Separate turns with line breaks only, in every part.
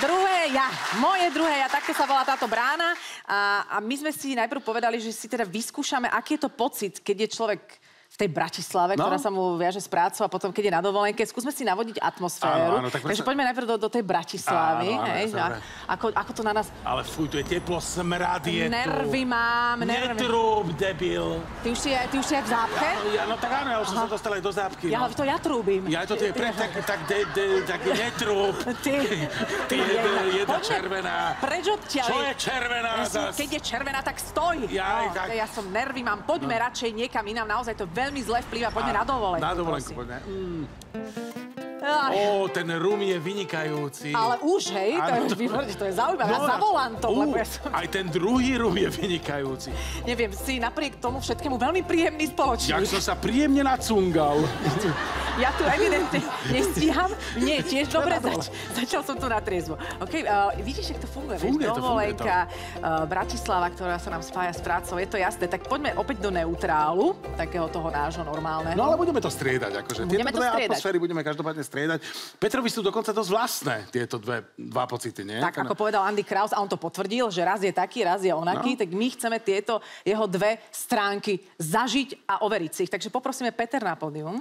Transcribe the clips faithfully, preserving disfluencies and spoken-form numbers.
Druhé ja. Moje druhé ja. Takto sa volá táto brána. A, a my sme si najprv povedali, že si teda vyskúšame, aký je to pocit, keď je človek v tej Bratislave, no? Ktorá sa mu viaže s prácou a potom, keď je na dovolenke. Skúsme si navodiť atmosféru. Áno, áno, tak Takže sa... poďme najprv do, do tej Bratislavy. Áno, áno, hej, ja ako, ako to na nás...
Ale fuj, tu je teplo, smrad je tu.
Nervy mám, nervy.
Netrúb, debil.
Ty už si, ty už si aj v zápche?
Ja, ja, no tak áno, ja už som sa dostal aj do zápky.
Ja,
no.
to ja trúbim.
Ja to je pre, tak, tak, de, de, tak netrúb.
Ty,
ty jedna, jedna červená.
Prečo odtiaľ?
Čo je červená zas?
Keď je červená, tak stoj.
Ja,
no,
tak...
ja som nervy mám. Poďme no. radšej niekam inám. Naozaj to veľmi zle vplýva. Poďme na dovolenku.
Na dovolenku, poďme. Mm. Ó, ten rum je vynikajúci.
Ale už, hej, to, to, je, to je zaujímavé. No, ja za volantom, uh, lebo ja som...
Aj ten druhý rum je vynikajúci.
Neviem, si napriek tomu všetkému veľmi príjemný spoločník.
Jak som sa príjemne nacungal.
Ja tu evidentne nestíham. Nie, tiež dobre, zač začal som tu na triezvo. OK, uh, vidíš, jak to funguje?
Funguje to,
dovolenka, uh, Bratislava, ktorá sa nám spája s prácou, je to jasné. Tak poďme opäť do neutrálu, takého toho nášho normálneho.
No ale budeme to striedať, akože.
Budeme
tieto
to
dve
striedať.
atmosféry budeme každopádne striedať. Petrovi sú dokonca dosť vlastné, tieto dve, dva pocity, nie?
Tak, ako povedal Andy Kraus, a on to potvrdil, že raz je taký, raz je onaký, no. Tak my chceme tieto jeho dve stránky zažiť a overiť si ich. Takže poprosíme Peter na pódium.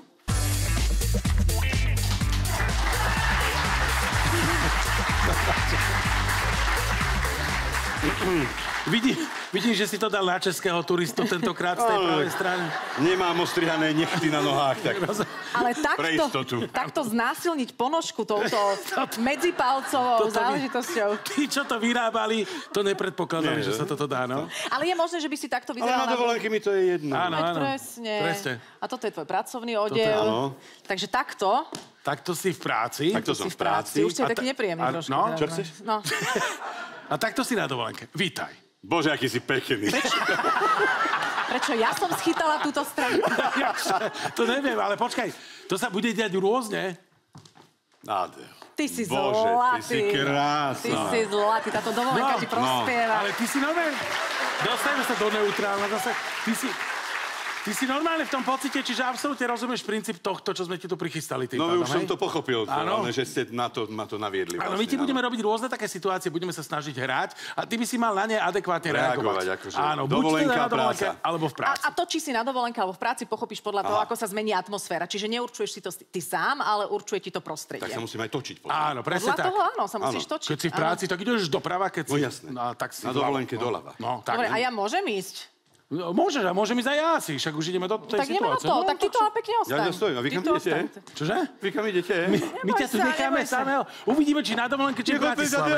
Vidím, vidím, že si to dal na českého turistu tentokrát z tej pravej strany.
Nemám ostrihané nechty na nohách, tak
ale takto, takto znásilniť ponožku touto medzipalcovou záležitosťou.
Tí, čo to vyrábali, to nepredpokladali, že sa toto dá, no?
Ale je možné, že by si takto vyzeral...
Ale na dovolenke mi to je jedno.
Áno, áno.
Presne.
Presne.
A toto je tvoj pracovný odev. Takže takto...
Takto si v práci.
Takto som v práci.
Už si je taký nepríjemný trošku.
No,
čo chceš?
No.
A takto si na dovolenke. Vítaj.
Bože, aký si pekný.
Prečo? Prečo ja som schytala túto stranu?
Ja, to neviem, ale počkaj. To sa bude diať rôzne.
Nádej.
Ty si
Bože,
zlatý.
ty si krásna.
Ty si zlatý. Táto dovolenka
no,
ti prospieva.
No, ale ty si nové. Dostajme sa do neutrálna. Zase. Ty si... Ty si normálne v tom pocite, čiže absolútne rozumieš princíp tohto, čo sme ti tu prichystali.
No
pádom,
už som
hej?
to pochopil, to,
ale
že ste na to, ma to naviedli.
Áno,
vlastne,
my ti budeme robiť rôzne také situácie, budeme sa snažiť hrať a ty by si mal na ne adekvátne reagovať.
Reagovať, akože
áno,
dovolenka,
buď teda na dovolenke,
práca.
alebo v práci.
A, a to, či si na dovolenke alebo v práci, pochopíš podľa toho,
Aha.
ako sa zmení atmosféra. Čiže neurčuješ si to ty sám, ale určuje ti to prostredie.
Tak sa musím aj točiť.
Áno, presne
podľa
tak.
toho áno, sa musíš točiť.
Keď si v práci, tak ideš doprava, keď si...
No jasné.
No, tak si
na dovolenke doľava.
No, tak.
Dobre, a ja môžem ísť?
No, môžeš, a môžem ísť aj ja asi, však už ideme do tej
tak
situácie.
Tak ideme do toho,
no,
tak ty to a pekne ostaň.
Ja nestojím, a vy kam idete?
Čože?
Vy kam idete?
My, my ťa tu
sa,
necháme
neboj sa.
samého. Uvidíme, či na dovolenke, či v Bratislave.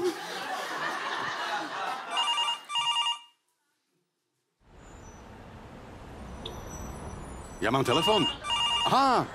Ja mám telefón? Aha.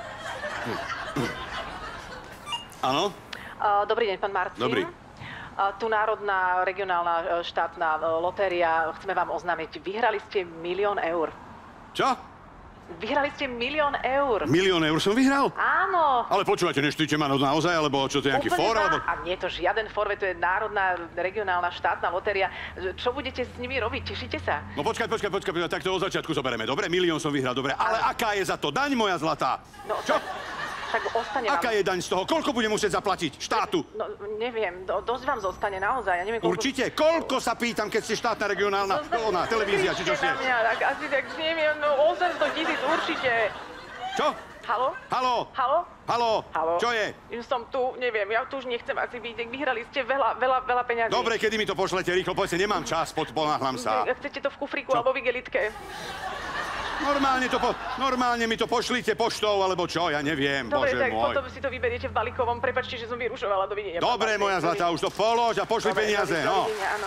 Áno?
Uh, dobrý deň, pán Marcin.
Dobrý.
Uh, tu Národná regionálna štátna uh, lotéria, chceme vám oznámiť, vyhrali ste milión eur.
Čo?
Vyhrali ste milión eur.
Milión eur som vyhral?
Áno.
Ale počúvate, neštýte ma naozaj, alebo čo to je nejaký
Úplne
fór?
za-
Alebo...
A nie je to žiaden fór, veď to je Národná regionálna štátna lotéria. Čo budete s nimi robiť? Tešíte sa?
No počkaj, počkaj, počkaj, tak to od začiatku zoberieme. Dobre, milión som vyhral, dobre. Ale aká je za to daň, moja zlatá?
No,
Čo?
Tak ostane vám...
Aká je daň z toho? Koľko budem musieť zaplatiť štátu?
No, neviem, do, dosť vám zostane naozaj. Ja neviem, koľko...
Určite. Koľko sa pýtam, keď ste štátna regionálna
No,
ona, televízia, či čo ste?
na mňa, tak asi tak neviem, no osemsto tisíc určite.
Čo?
Haló?
Haló?
Haló?
Haló?
Haló?
Čo je?
Už som tu, neviem, ja tu už nechcem asi byť. Vyhrali ste veľa, veľa, veľa peňazí.
Dobre, kedy mi to pošlete, rýchlo, poďte, nemám čas, ponáhľam sa.
Chcete to v kufríku
Čo?
alebo v igelitke?
Normálne, to po, normálne mi to pošlite poštou, alebo čo, ja neviem,
Dobre,
bože
tak
môj.
potom si to vyberiete v balíkovom. Prepáčte, že som vyrušovala, dovidenia.
Dobre,
pán
moja
Martin.
zlatá, už to polož a pošli
Dobre,
peniaze,
dovidenia,
no.
áno.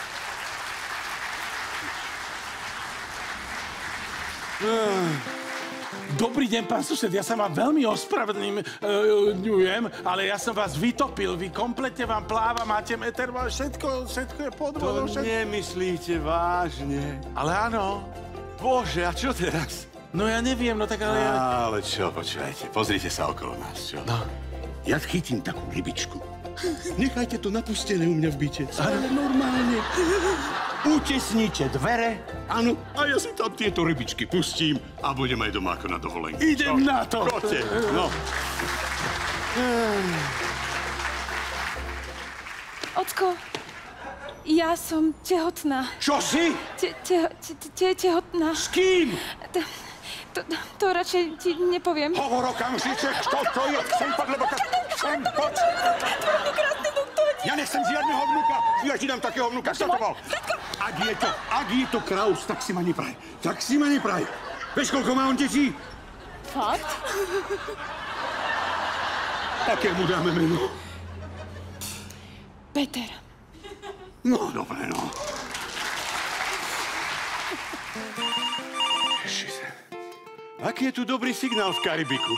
Dobrý deň, pán sused, ja sa vám veľmi ospravedlňujem, ale ja som vás vytopil, vy kompletne vám pláva, máte meter, všetko, všetko je pod vodou.
To
všetko...
nemyslíte vážne.
Ale áno.
Bože, a čo teraz?
No ja neviem, no tak ale ja...
Ale čo, počúvajte, pozrite sa okolo nás, čo?
No.
Ja chytím takú rybičku. Nechajte to napustené u mňa v byte. Ale normálne. Utesnite dvere. Áno, a ja si tam tieto rybičky pustím a budem aj doma ako na dovolenke.
Idem na to.
Choďte, no.
Ocko, ja som tehotná.
Čo si?
Te, te, te, te, tehotná.
S kým?
To, to, to radšej ti nepoviem.
Hovor okamžite, kto to je? Sem poď, lebo tak... Sem poď! Ja nechcem žiadneho vnuka. Ja ti dám takého vnuka. Kto to bol? Ak je to, ak je to Kraus, tak si ma nepraj. Tak si ma nepraj. Vieš, koľko má on detí?
Fakt?
Aké mu dáme meno?
Peter.
No, dobre, no. Aký je tu dobrý signál v Karibiku?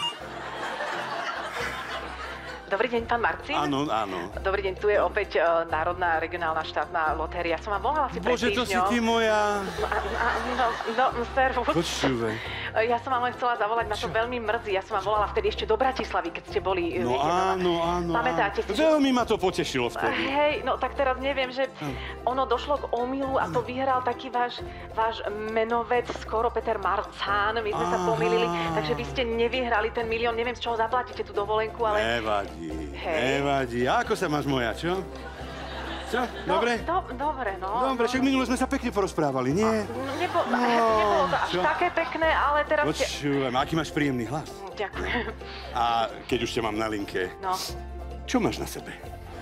Dobrý deň, pán Marcin.
Áno, áno.
Dobrý deň, tu je opäť uh, Národná regionálna štátna lotéria. Som vám volala si pred
Bože, to si
týždňom.
ty moja...
A, a, no, no, servus.
Počúvaj.
Ja som vám len chcela zavolať, ma to veľmi mrzí. Ja som vám volala vtedy ešte do Bratislavy, keď ste boli...
No
viete,
áno, áno.
Pamätáte si?
Veľmi ma to potešilo vtedy.
Hej, no tak teraz neviem, že ono došlo k omylu a to vyhral taký váš, váš menovec, skoro Peter Marcán. My sme sa pomýlili, takže vy ste nevyhrali ten milión. Neviem, z čoho zaplatíte tú dovolenku, ale...
Nevadí,
Hej.
nevadí. A ako sa máš moja, čo? Čo?
No,
Dobre?
Do, dobre, no.
Dobre, však minule sme sa pekne porozprávali, nie?
No, nebo, no, nebolo to až
čo?
také pekné, ale teraz... ste...
Počúvaj, aký máš príjemný hlas.
Ďakujem.
A keď už ťa mám na linke,
No.
čo máš na sebe?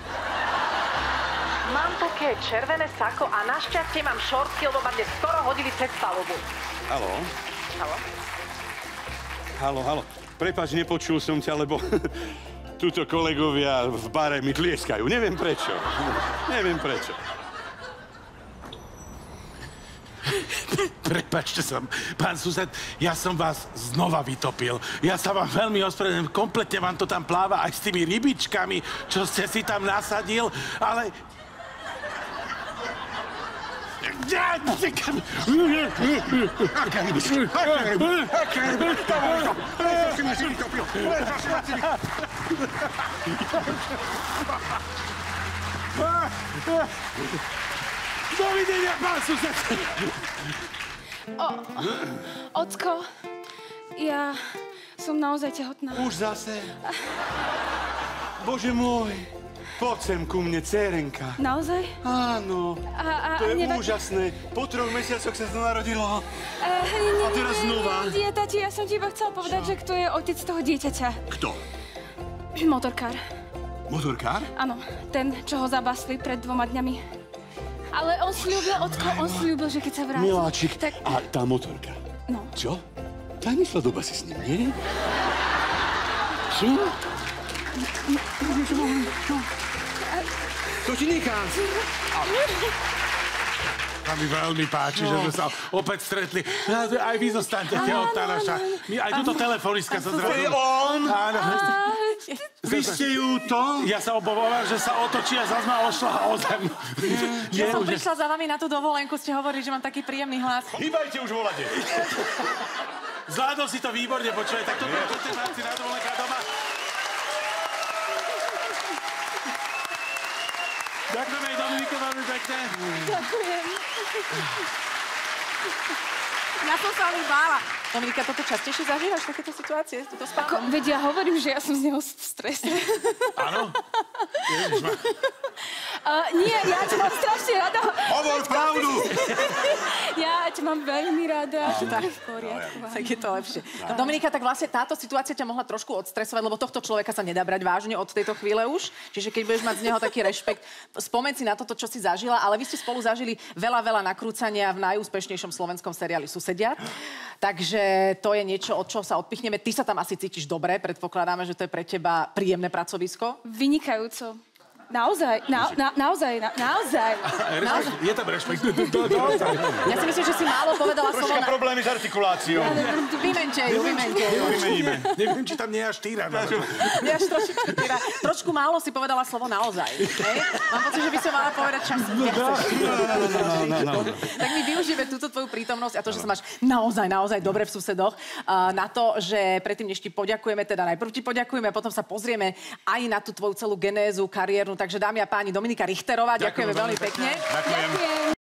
Mám také červené sako a našťastie mám šortky, lebo ma dnes skoro hodili cez palubu.
Haló?
Haló?
Haló, haló. Prepáč, nepočul som ťa, lebo túto kolegovia v bare mi tlieskajú. Neviem prečo. Neviem prečo.
Prepáčte sa, pán sused, ja som vás znova vytopil. Ja sa vám veľmi ospravedlňujem, kompletne vám to tam pláva aj s tými rybičkami, čo ste si tam nasadil, ale...
Aká rybička? Aká rybička? Aká rybička? Prečo si ma si vytopil? Prečo si ma si vytopil?
Dovidenia, pán sused!
O, Ocko, ja som naozaj tehotná.
Už zase? Bože môj, poď sem ku mne, dcérenka.
Naozaj?
Áno,
A, a,
to je
neva-
úžasné. Po troch mesiacoch sa to narodilo.
Uh, nie,
A teraz
nie,
znova?
Nie, nie, tati, ja som ti iba chcela povedať, že kto je otec toho dieťaťa.
Kto?
Motorkár.
Motorkár?
Áno, ten, čo ho zabasli pred dvoma dňami. Ale on sľúbil, Ocko, on sľúbil, že keď sa vráti...
Miláčik,
Tak,
a tá motorka?
no.
Čo? Tá nešla doba si s ním, nie? Čo? Čo? To ti nechá.
A mi veľmi páči, že sme sa opäť stretli. Aj vy zostanete tehotná naša. Aj túto telefonistka sa
To
zrazu...
je on!
Áno.
Vy ste ju to?
Ja sa obávam, že sa otočí a zase ma ošla o zem.
Ja som
už je-
prišla za vami na tú dovolenku, ste hovorili, že mám taký príjemný hlas.
Hýbajte už volade.
Zvládol si to výborne, počúvaj, tak to bolo poďte Marci na dovolenka doma. Ďakujeme aj Dominiko veľmi pekne.
Ďakujem.
Ja som sa veľmi bála. Dominika, toto častejšie zažívaš, takéto situácie? Toto
Ko,
spávam?
veď ja hovorím, že ja som z neho v strese.
Áno? Ježišma.
Uh, nie, ja ťa mám strašne rada.
Hovor pravdu!
Ja ťa mám veľmi rada.
Tak,
V poriadku.
tak je to lepšie. No, Dominika, tak vlastne táto situácia ťa mohla trošku odstresovať, lebo tohto človeka sa nedá brať vážne od tejto chvíle už. Čiže keď budeš mať z neho taký rešpekt, spomeň si na toto, čo si zažila, ale vy ste spolu zažili veľa, veľa nakrúcania v najúspešnejšom slovenskom seriáli Susedia. Takže to je niečo, od čoho sa odpichneme. Ty sa tam asi cítiš dobre, predpokladáme, že to je pre teba príjemné pracovisko.
Vynikajúco. Naozaj, na, na, naozaj, na, naozaj.
Rešpekt, je tam rešpekt. Do, do, do,
Ja si myslím, že si málo povedala slovo
Troška
na...
problémy s artikuláciou.
Vymente ju, vymente ju.
Vymeníme.
Neviem, či tam nie je až týra.
Ja až trošku, teda, trošku málo si povedala slovo naozaj. Hej? Mám pocit, že by som mala povedať čas. Nechceš. Tak my využijeme túto tvoju prítomnosť a to, že sa máš naozaj, naozaj dobre v susedoch, uh, na to, že predtým, než ti poďakujeme, teda najprv ti poďakujeme a potom sa pozrieme aj na tú tvoju celú genézu, kariérnu. Takže dámy a páni, Dominika Richterová, ďakujeme veľmi pekne.
Ďakujem.
Ďakujem.